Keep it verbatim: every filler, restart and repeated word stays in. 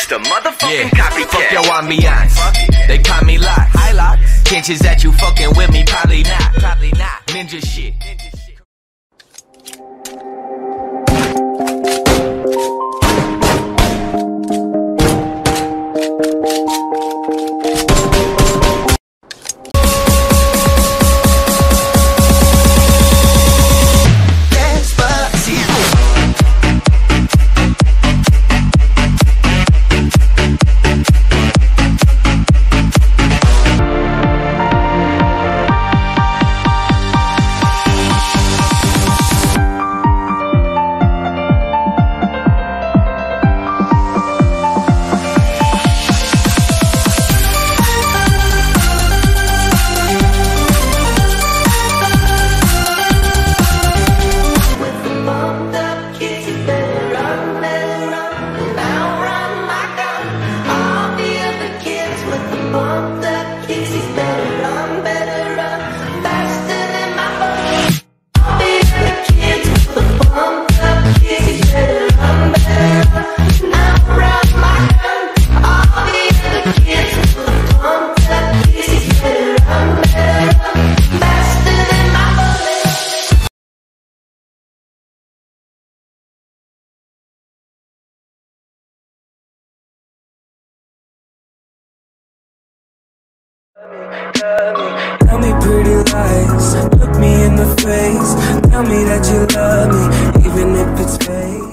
Mister Motherfucking yeah. Copycat. Fuck your ambiance. They call me Lox. Chances that you fucking with me, probably not. Probably not. Ninja shit. Tell me pretty lies, look me in the face. Tell me that you love me, even if it's fake.